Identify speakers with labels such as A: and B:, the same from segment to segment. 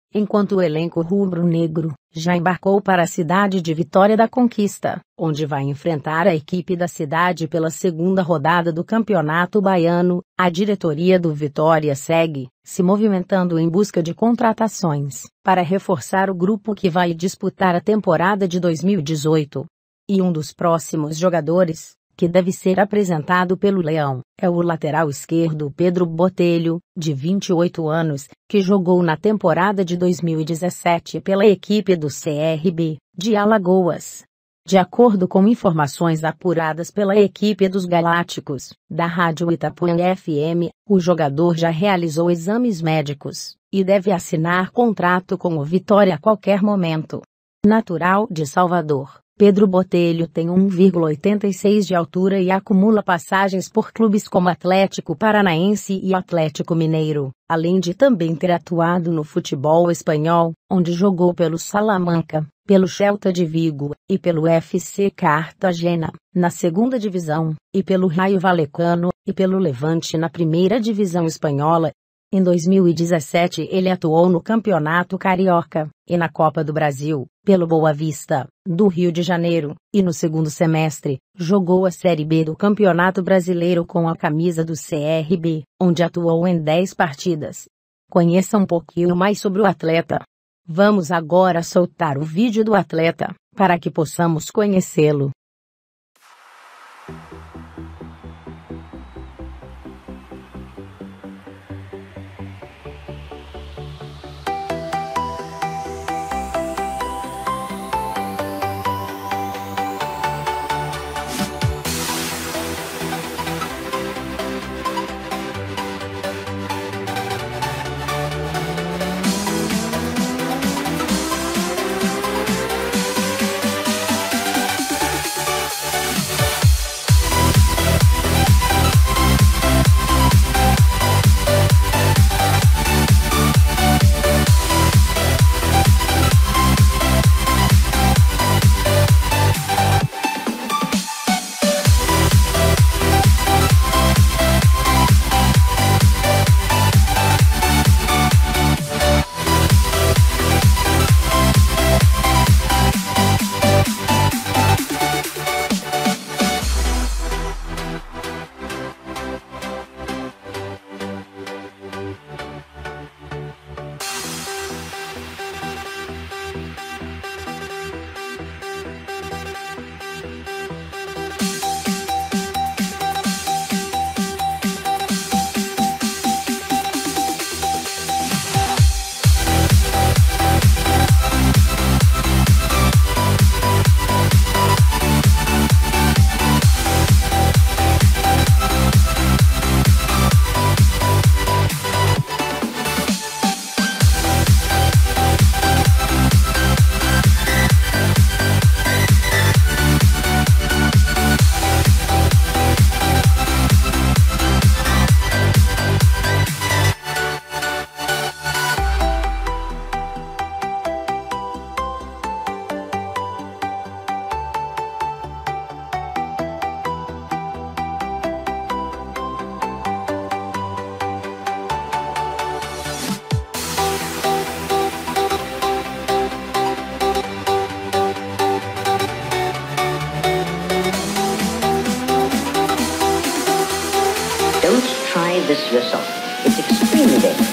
A: enquanto o elenco rubro-negro já embarcou para a cidade de Vitória da Conquista, onde vai enfrentar a equipe da cidade pela segunda rodada do Campeonato Baiano. A diretoria do Vitória segue se movimentando em busca de contratações para reforçar o grupo que vai disputar a temporada de 2018. E um dos próximos jogadores que deve ser apresentado pelo Leão é o lateral esquerdo Pedro Botelho, de 28 anos, que jogou na temporada de 2017 pela equipe do CRB de Alagoas. De acordo com informações apuradas pela equipe dos Galácticos, da Rádio Itapuã FM, o jogador já realizou exames médicos e deve assinar contrato com o Vitória a qualquer momento. Natural de Salvador, Pedro Botelho tem 1,86 de altura e acumula passagens por clubes como Atlético Paranaense e Atlético Mineiro, além de também ter atuado no futebol espanhol, onde jogou pelo Salamanca, pelo Celta de Vigo, e pelo FC Cartagena, na segunda divisão, e pelo Raio Vallecano, e pelo Levante na primeira divisão espanhola. Em 2017 ele atuou no Campeonato Carioca, e na Copa do Brasil, pelo Boa Vista, do Rio de Janeiro, e no segundo semestre, jogou a Série B do Campeonato Brasileiro com a camisa do CRB, onde atuou em 10 partidas. Conheça um pouquinho mais sobre o atleta. Vamos agora soltar o vídeo do atleta, para que possamos conhecê-lo.
B: Don't try this yourself. It's extremely dangerous.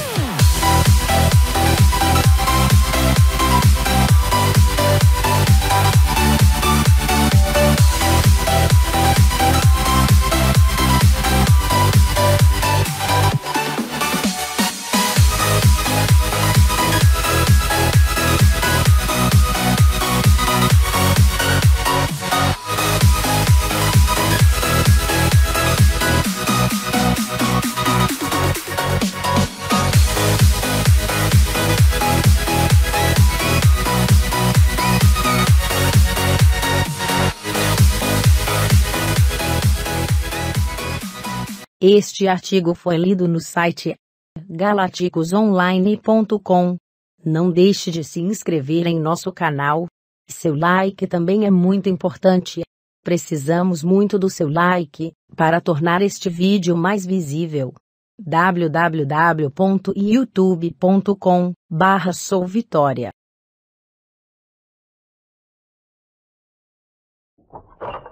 A: Este artigo foi lido no site galaticosonline.com. Não deixe de se inscrever em nosso canal. Seu like também é muito importante. Precisamos muito do seu like para tornar este vídeo mais visível. www.youtube.com/souvitória.